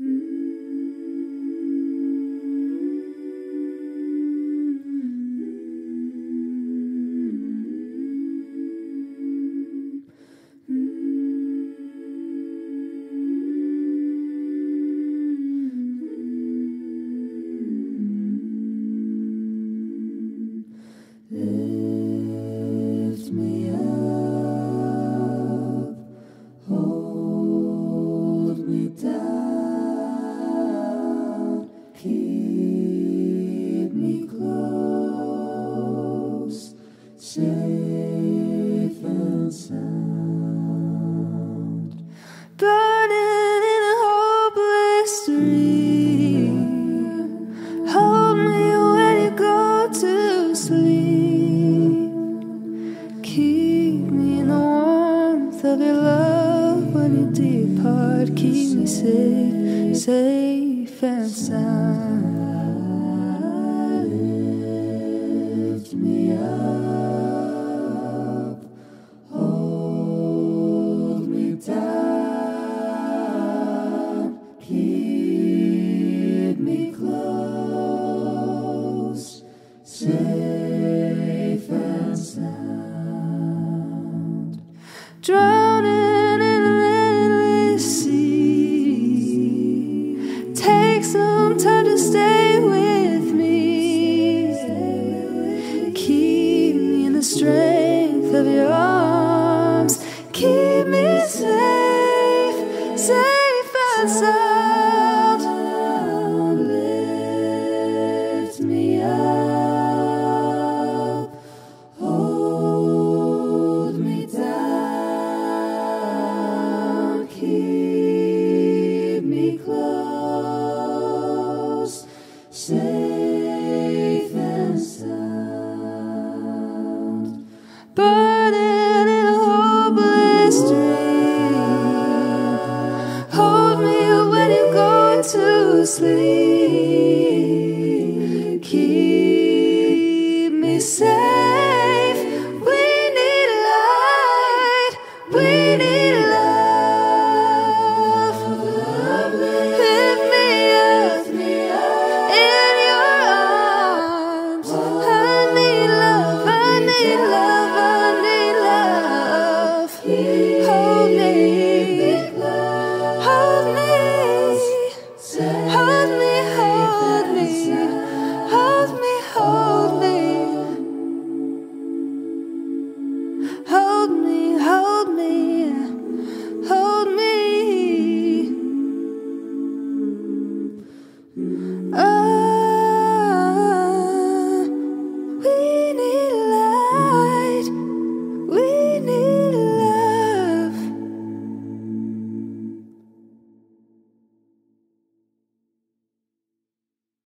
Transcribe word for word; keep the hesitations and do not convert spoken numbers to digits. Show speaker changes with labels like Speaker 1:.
Speaker 1: Lift me up, hold me down, keep me close, safe and sound. Burning in a hopeless dream, hold me when you go to sleep. Keep me in the warmth of your love when you depart. Keep me safe, safe and sound. Lift me up, hold me down, keep me close, safe and sound. Drowning in an endless sea, take some time to stay with me. Keep me in the strength of your arms, keep me safe, safe.